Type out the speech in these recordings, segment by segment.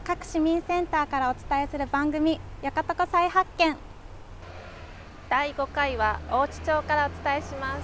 各市民センターからお伝えする番組よかとこ再発見。 第5回は大地町からお伝えします。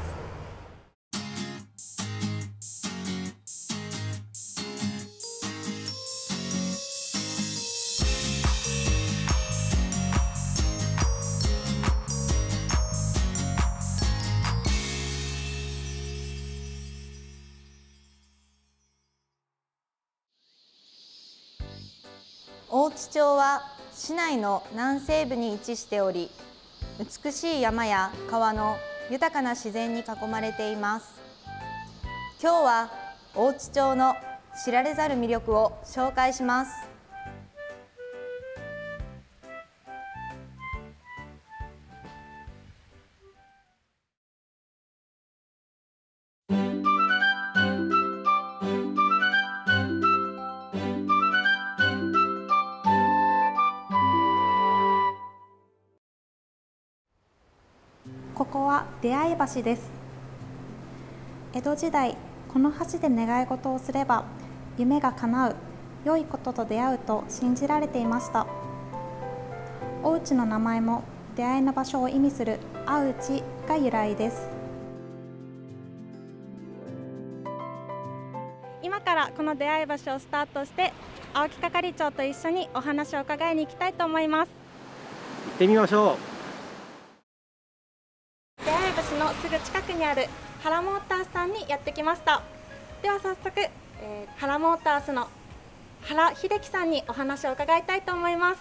大地町は市内の南西部に位置しており、美しい山や川の豊かな自然に囲まれています。今日は大地町の知られざる魅力を紹介します。 ここは出会い橋です。江戸時代、この橋で願い事をすれば夢が叶う、良いことと出会うと信じられていました。お家の名前も出会いの場所を意味するあうちが由来です。今からこの出会い橋をスタートして青木係長と一緒にお話を伺いに行きたいと思います。 行ってみましょう。 出会い橋のすぐ近くにある原モータースさんにやってきました。では早速、原モータースの原秀樹さんにお話を伺いたいと思います。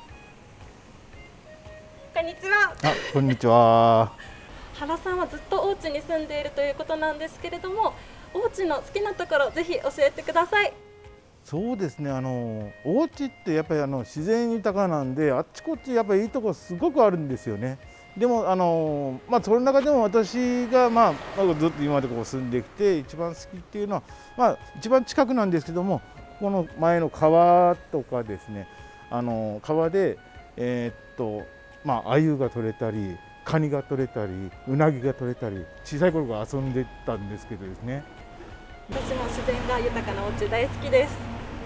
こんにちは。 こんにちは。 原さんはずっと大地に住んでいるということなんですけれども、大地の好きなところぜひ教えてください。 そうですね、お家ってやっぱり自然豊かなんで、あっちこっちやっぱりいいところすごくあるんですよね。でもその中でも私がずっと今までこう住んできて一番好きっていうのは、一番近くなんですけども、この前の川とかですね、川で鮎が取れたりカニが取れたりうなぎが取れたり、小さい頃から遊んでたんですけどですね。 私も自然が豊かなお家大好きです。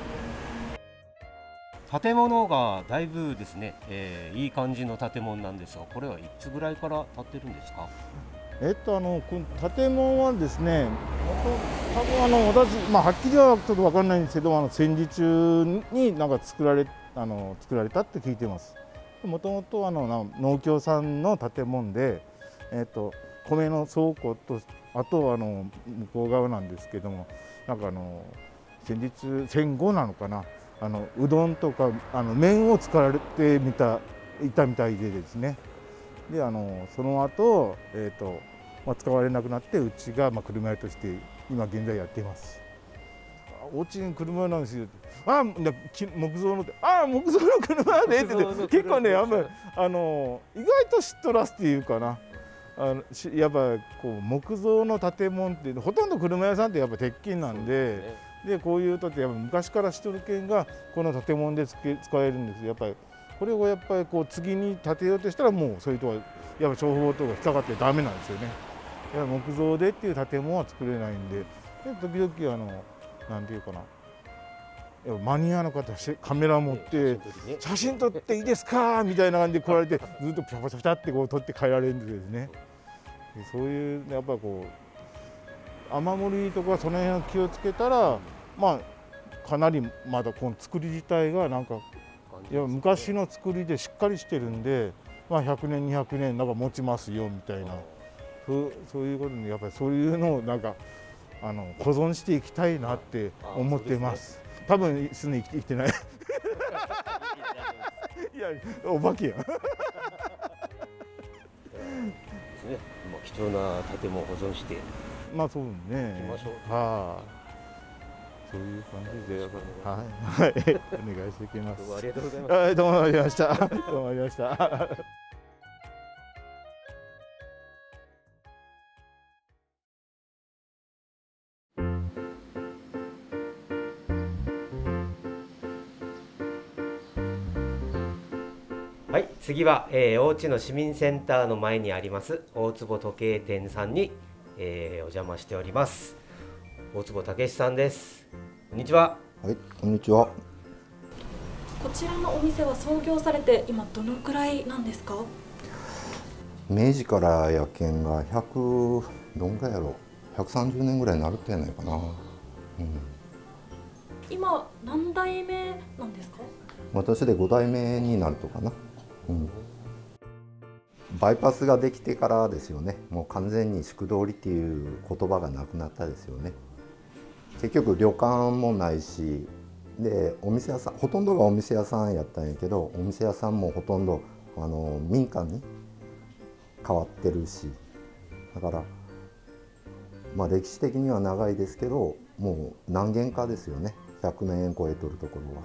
建物がだいぶですね、いい感じの建物なんですが、これはいつぐらいから建ってるんですか？ この建物はですね、多分私、はっきりはちょっと分かんないんですけど、戦時中になんか作られたって聞いてます。もともと農協さんの建物で、米の倉庫と、あとは向こう側なんですけども、なんか戦後なのかな、うどんとか麺を作られていたみたいでですね。でその後、使われなくなって、うちが車屋として今現在やっています。お家に車屋なんですよ。木造の木造の車屋でって結構ね、意外と知っとらすっていうかな。やっぱこう木造の建物ってほとんど車屋さんってやっぱ鉄筋なんで、こういうとってやっぱ昔からしとるけんがこの建物で使えるんですよ。やっぱりこれをやっぱりこう次に建てようとしたら、もうそういうとこやっぱ消防とか引っかかってダメなんですよね。やっぱ木造でっていう建物は作れないんで、時々なんていうかな、マニアの方カメラ持って写真撮っていいですかみたいな感じで来られて、ずっとピャピャピャってこう撮って帰られるんですね。そういうやっぱこう雨漏りとかその辺を気をつけたら、かなりまだこの作り自体がなんか昔の作りでしっかりしてるんで、100年200年なんか持ちますよみたいな、そういうことにやっぱりそういうのをなんか保存していきたいなって思ってます。多分すでに生きてない。いや、お化けや。 貴重な建物を保存して。 そうね。 行きましょう。 そういう感じで、はい、お願いしていきます。 どうもありがとうございます。 どうもありました。どうもありました。 はい、次は、大地の市民センターの前にあります大坪時計店さんに、お邪魔しております。大坪武さんです。こんにちは。 はい、こんにちは。 こちらのお店は創業されて今どのくらいなんですか？ 明治からやけんが100どんぐらいやろう、130年ぐらいになるってやないかな。 今何代目なんですか？ 私で5代目になるとかな。バイパスができてからですよね。もう完全に宿通りっていう言葉がなくなったですよね。結局旅館もないし、でお店屋さんほとんどがお店屋さんやったんやけど、お店屋さんもほとんど民間に変わってるし、だからまあ歴史的には長いですけど、もう何軒かですよね。100年超えとるところは。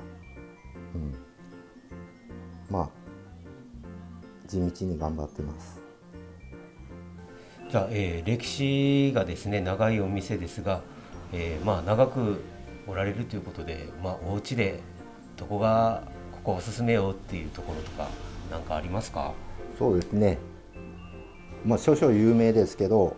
まあ地道に頑張ってます。 じゃあ、歴史がですね長いお店ですが、まあ長くおられるということで、まあお家でどこがここおすすめよっていうところとか何かありますか？ そうですね。まあ少々有名ですけど、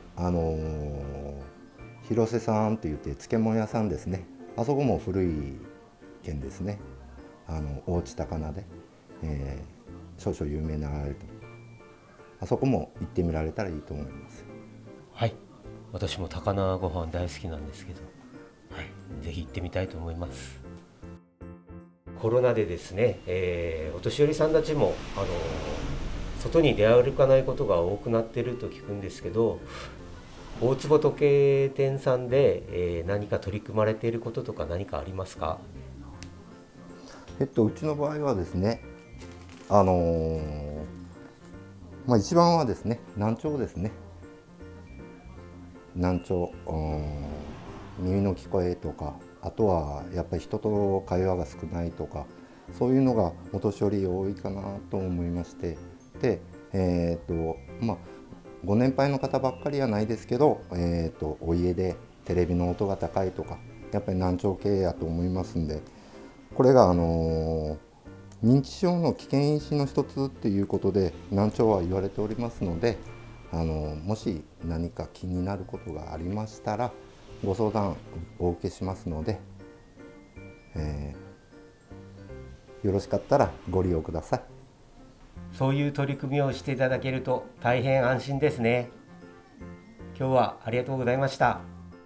広瀬さんって言って漬物屋さんですね。あそこも古い軒ですね。大内高菜で、少々有名なられると、あそこも行ってみられたらいいと思います。 はい、私も高菜ご飯大好きなんですけど、はい、ぜひ行ってみたいと思います。コロナでですね、お年寄りさんたちも外に出歩かないことが多くなっていると聞くんですけど、大坪時計店さんで、何か取り組まれていることとか何かありますか？ うちの場合はですね、まあ、一番はですね難聴ですね。難聴、耳の聞こえとか、あとはやっぱり人と会話が少ないとか、そういうのがお年寄り多いかなと思いまして、でまあご年配の方ばっかりはないですけど、お家でテレビの音が高いとか、やっぱり難聴系やと思いますんで、これが認知症の危険因子の一つっていうことで難聴は言われておりますので、もし何か気になることがありましたらご相談お受けしますので、よろしかったらご利用ください。 そういう取り組みをしていただけると大変安心ですね。今日はありがとうございました。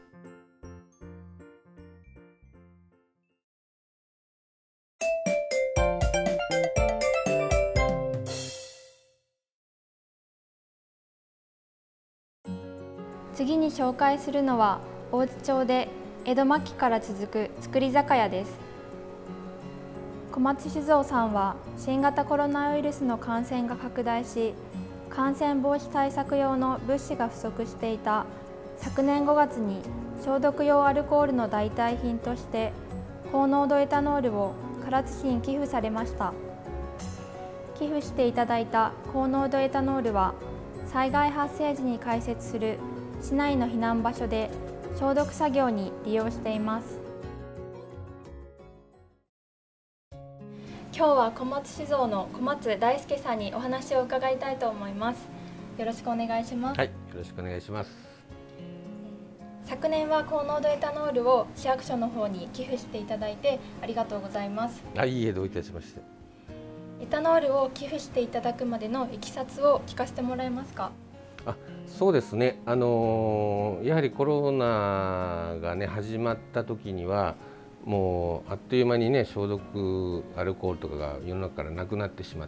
次に紹介するのは大津町で江戸末期から続く造り酒屋です。小松酒造さんは新型コロナウイルスの感染が拡大し、感染防止対策用の物資が不足していた昨年5月に消毒用アルコールの代替品として高濃度エタノールを唐津市に寄付されました。寄付していただいた高濃度エタノールは災害発生時に開設する市内の避難場所で消毒作業に利用しています。今日は小松酒造の小松大輔さんにお話を伺いたいと思います。よろしくお願いします。 はい、よろしくお願いします。 昨年は高濃度エタノールを市役所の方に寄付していただいてありがとうございます。 いいえ、どういたしまして。 エタノールを寄付していただくまでのいきさつを聞かせてもらえますか？ そうですね、やはりコロナがね始まった時にはもうあっという間にね消毒アルコールとかが世の中からなくなってしまって、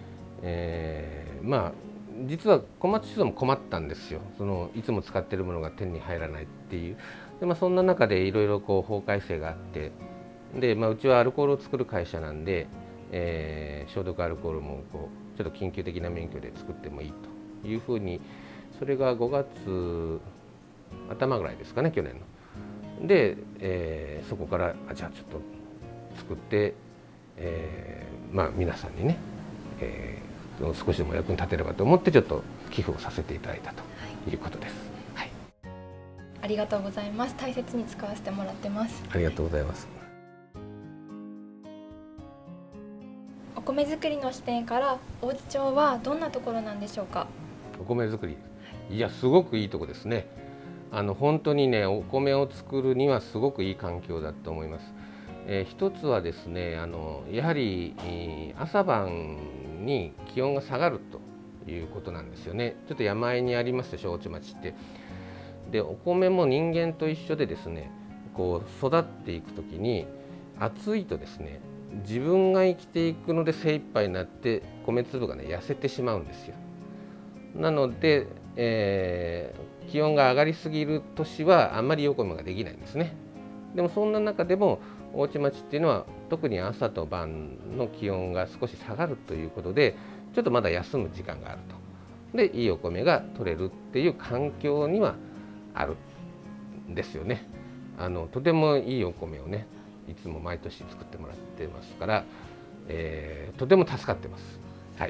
まあ実は小松酒造も困ったんですよ。いつも使っているものが手に入らないっていう。で、そんな中でいろいろ法改正があって、で、うちはアルコールを作る会社なんで、消毒アルコールもちょっと緊急的な免許で作ってもいいというふうに、それが5月頭ぐらいですかね、去年の。で、そこからじゃあちょっと作って、皆さんにね、少しでも役に立てればと思ってちょっと寄付をさせていただいたということです。はい、 ありがとうございます。大切に使わせてもらってます。 ありがとうございます。 お米作りの視点から大津町はどんなところなんでしょうか？ お米作り、いやすごくいいとこですね。本当にねお米を作るにはすごくいい環境だと思います。 一つはですね、やはり朝晩に気温が下がるということなんですよね。ちょっと山あいにありますでしょ、大内町って。でお米も人間と一緒でですね、こう育っていくときに暑いとですね、自分が生きていくので精一杯になって米粒がね痩せてしまうんですよ。なので、気温が上がりすぎる年はあんまりいいお米ができないんですね。でもそんな中でも大内町っていうのは特に朝と晩の気温が少し下がるということで、ちょっとまだ休む時間があると。でいいお米が取れるっていう環境にはあるんですよね。とてもいいお米をねいつも毎年作ってもらってますから、とても助かってます。はい。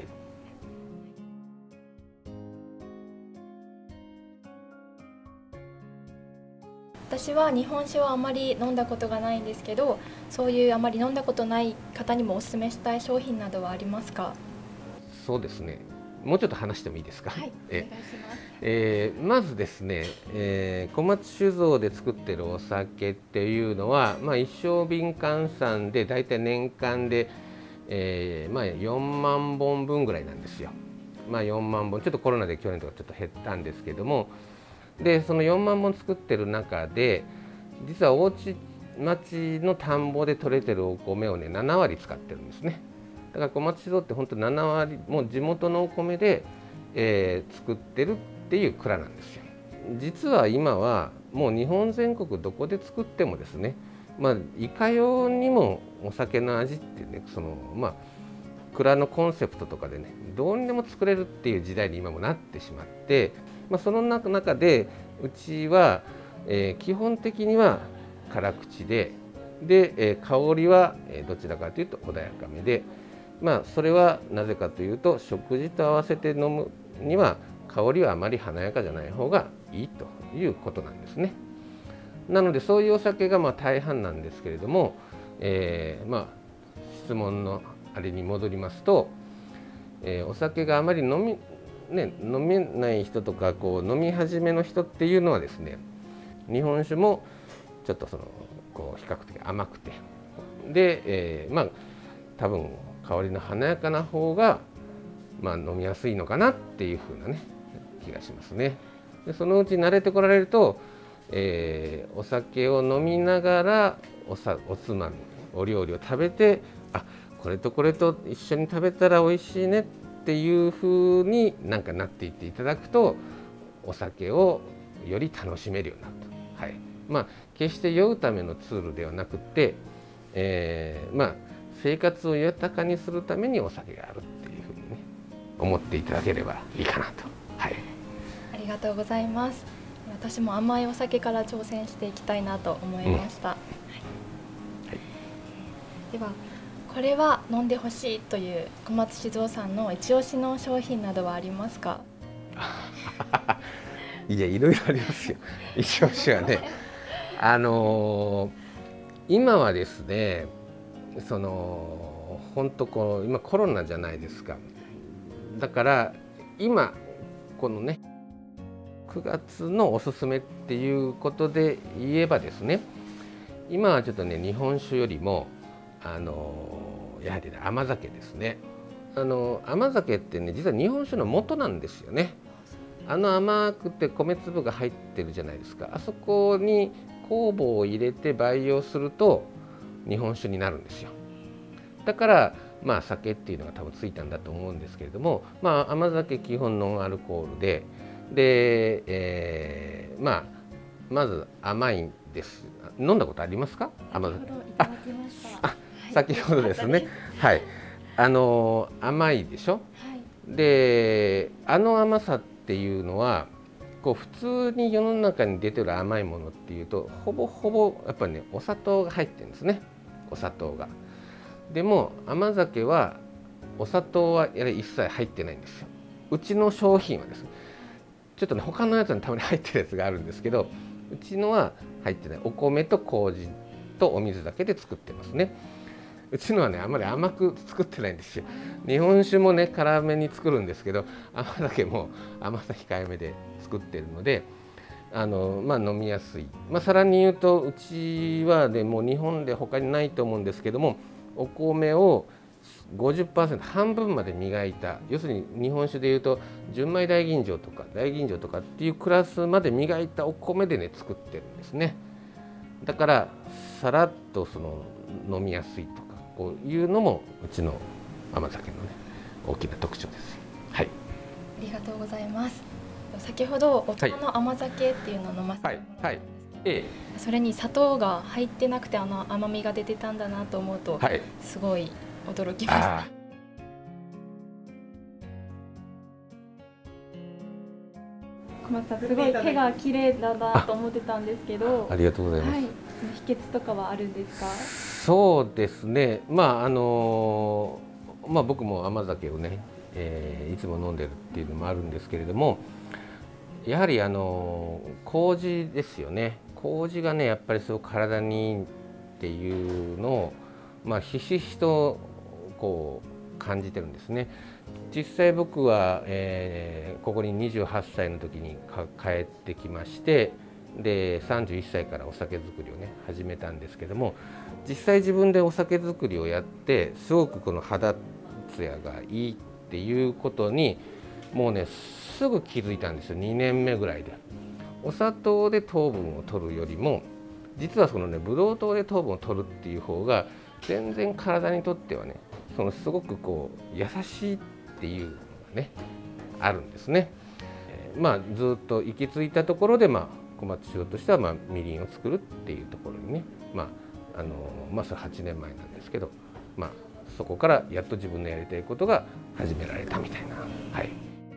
私は日本酒をあまり飲んだことがないんですけど、そういうあまり飲んだことない方にもお勧めしたい商品などはありますか？ そうですね。もうちょっと話してもいいですか？ はい、お願いします。 まずですね、小松酒造で作ってるお酒っていうのは、一升瓶換算でだいたい年間で、4万本分ぐらいなんですよ。4万本、ちょっとコロナで去年とかちょっと減ったんですけども、でその4万本作ってる中で、実は大内町の田んぼで採れてるお米をね7割使ってるんですね。だから小松酒造って本当7割もう地元のお米で、作ってるっていう蔵なんですよ。実は今はもう日本全国どこで作ってもですね、いかようにもお酒の味ってね、蔵のコンセプトとかでねどうにでも作れるっていう時代に今もなってしまって、その中でうちは、基本的には辛口で、香りはどちらかというと穏やかめで、それはなぜかというと、食事と合わせて飲むには香りはあまり華やかじゃない方がいいということなんですね。なのでそういうお酒が大半なんですけれども、質問のあれに戻りますと、お酒があまり飲めない人とか飲み始めの人っていうのはですね、日本酒もちょっと比較的甘くてで、多分香りの華やかな方が、飲みやすいのかなっていう風なね気がしますね。でそのうち慣れてこられると、お酒を飲みながらおつまみお料理を食べて、これとこれと一緒に食べたら美味しいねっていう風になっていっていただくと、お酒をより楽しめるようになると。はい。決して酔うためのツールではなくて、生活を豊かにするためにお酒があるっていうふうにね思っていただければいいかなと。はい。 ありがとうございます。私も甘いお酒から挑戦していきたいなと思いました。はい、ではこれは飲んでほしいという小松酒造さんの一押しの商品などはありますか？ いや、いろいろありますよ。一押しはね、今はですね、本当今コロナじゃないですか。だから今このね9月のおすすめっていうことで言えばですね、今はちょっとね日本酒よりもやはりね甘酒ですね。甘酒ってね実は日本酒の元なんですよね。甘くて米粒が入ってるじゃないですか。あそこに酵母を入れて培養すると日本酒になるんですよ。だから酒っていうのが多分ついたんだと思うんですけれども、甘酒基本ノンアルコールで、まず甘いんです。飲んだことありますか？甘酒。先ほどですね。はい。甘いでしょ。で、甘さっていうのは普通に世の中に出てる甘いものっていうとほぼほぼやっぱりねお砂糖が入ってるんですね。お砂糖が。でも甘酒はお砂糖は一切入ってないんですよ。うちの商品はですね、ちょっとね他のやつにたまに入ってるやつがあるんですけど、うちのは入ってない。お米と麹とお水だけで作ってますね。うちのはねあんまり甘く作ってないんですよ。日本酒もね辛めに作るんですけど、甘酒も甘さ控えめで作ってるので、 飲みやすい、さらに言うとうちはねもう日本で他にないと思うんですけども、お米を 50% 半分まで磨いた、要するに日本酒でいうと純米大吟醸とか大吟醸とかっていうクラスまで磨いたお米でね作ってるんですね。だからさらっと飲みやすいとかこういうのもうちの甘酒のね大きな特徴です。はい、 ありがとうございます。先ほど大人の甘酒っていうのを飲ませてもらったんですけど、それに砂糖が入ってなくて甘みが出てたんだなと思うと、すごい驚きました。小松さん、すごい手が綺麗だなと思ってたんですけど、 ありがとうございます。 その秘訣とかはあるんですか？ そうですね、僕も甘酒をね、いつも飲んでるっていうのもあるんですけれども、やはり麹ですよね。麹がねやっぱりすごく体にいいっていうのを、ひしひしとこう感じてるんですね。実際僕は、ここに28歳の時に帰ってきまして、で31歳からお酒造りをね始めたんですけども、実際自分でお酒造りをやってすごくこの肌ツヤがいいっていうことにもうねすぐ気づいたんですよ。2年目ぐらいで。お砂糖で糖分を取るよりも実はブドウ糖で糖分を取るっていう方が全然体にとってはねすごくこう優しいっていうのがねあるんですね。ずっと行き着いたところで小松酒造としてはみりんを作るっていうところにねそれ8年前なんですけど、そこからやっと自分のやりたいことが始められたみたいな。はい、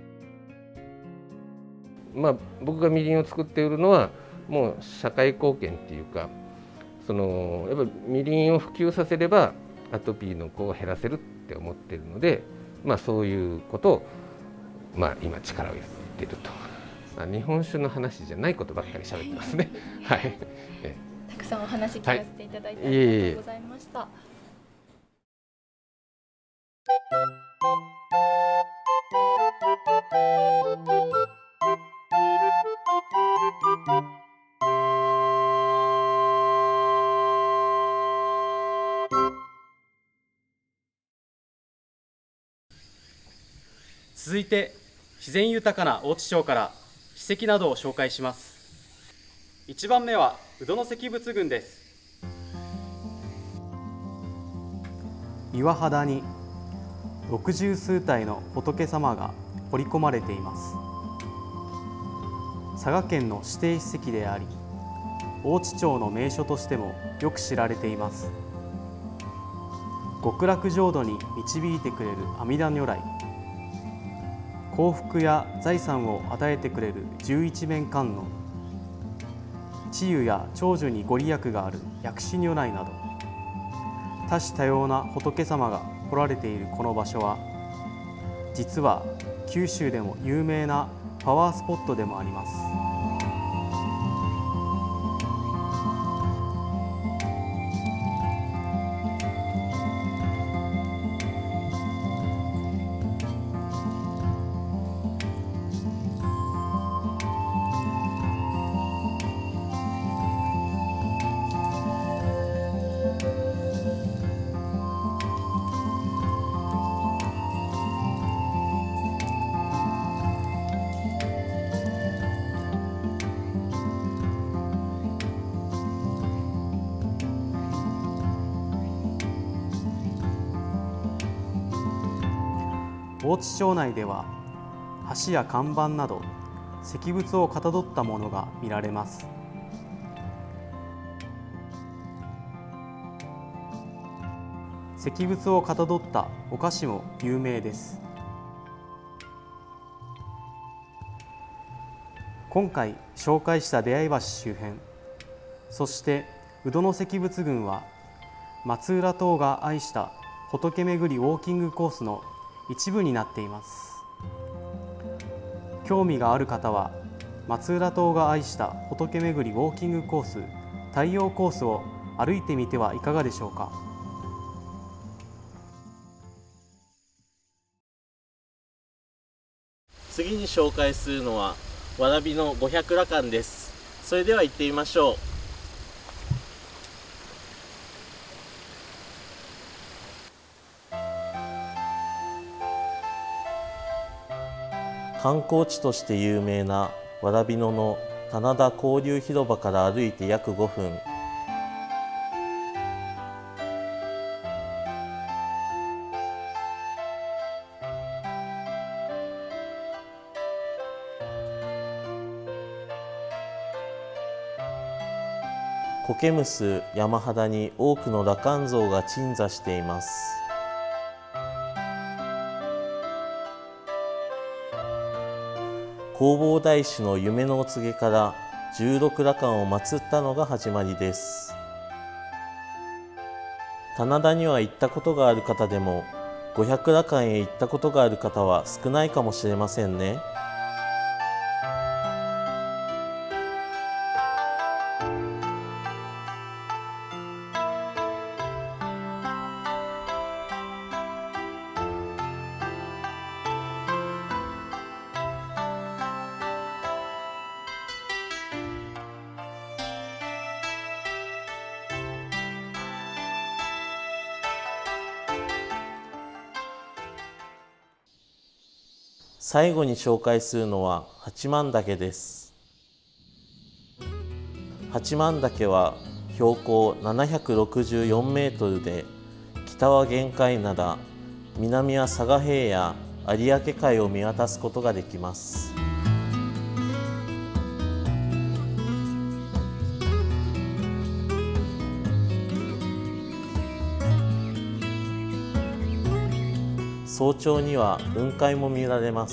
僕がみりんを作っているのはもう社会貢献っていうか、やっぱみりんを普及させればアトピーの子を減らせるって思っているので、そういうことを今力を入れていると。日本酒の話じゃないことばっかり喋ってますね。はい。 たくさんお話聞かせていただいてありがとうございました。 続いて自然豊かな大津町から史跡などを紹介します。1番目は鵜殿石仏群です。岩肌に60数体の仏様が彫り込まれています。佐賀県の指定史跡であり、大津町の名所としてもよく知られています。極楽浄土に導いてくれる阿弥陀如来、幸福や財産を与えてくれる十一面観音、治癒や長寿にご利益がある薬師如来など、多種多様な仏様が彫られているこの場所は、実は九州でも有名なパワースポットでもあります。大津町内では橋や看板など石仏をかたどったものが見られます。石仏をかたどったお菓子も有名です。今回紹介した出会い橋周辺、そして鵜殿石仏群は松浦党が愛した仏巡りウォーキングコースの一部になっています。興味がある方は松浦党が愛した仏巡りウォーキングコース太陽コースを歩いてみてはいかがでしょうか。 次に紹介するのはわらびの500羅漢です。 それでは行ってみましょう。 観光地として有名な蕨野の棚田交流広場から歩いて約5分。苔むす山肌に多くの羅漢像が鎮座しています。弘法大師の夢のお告げから16羅漢を祀ったのが始まりです。棚田には行ったことがある方でも500羅漢へ行ったことがある方は少ないかもしれませんね。最後に紹介するのは八幡岳です。八幡岳は標高764メートルで、北は玄界灘、南は佐賀平野、有明海を見渡すことができます。早朝には雲海も見られます。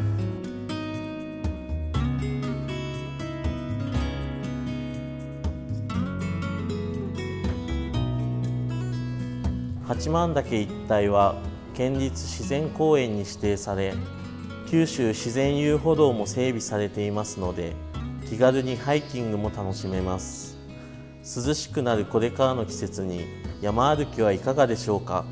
八幡岳一帯は県立自然公園に指定され、九州自然遊歩道も整備されていますので、気軽にハイキングも楽しめます。涼しくなるこれからの季節に山歩きはいかがでしょうか。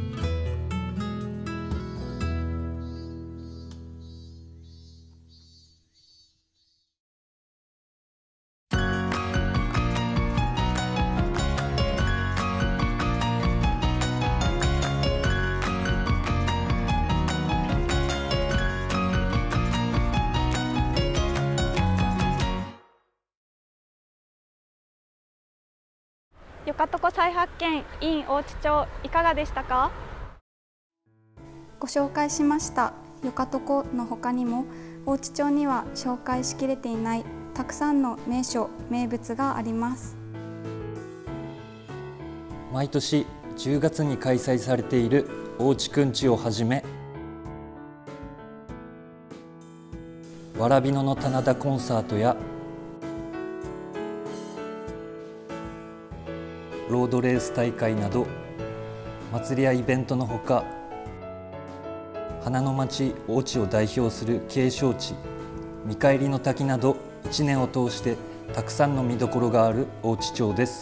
よかとこ再発見 in 大地町、いかがでしたか？ ご紹介しましたよかとこの他にも、大地町には紹介しきれていないたくさんの名所名物があります。 毎年10月に開催されている大地くんちをはじめ、蕨野の棚田コンサートやロードレース大会など祭りやイベントのほか、花の町大地を代表する景勝地見返りの滝など、1年を通してたくさんの見どころがある大地町です。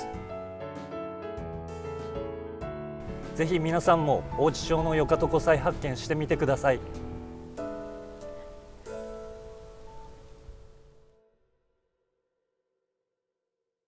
ぜひ皆さんも大地町のよかとこ再発見してみてください。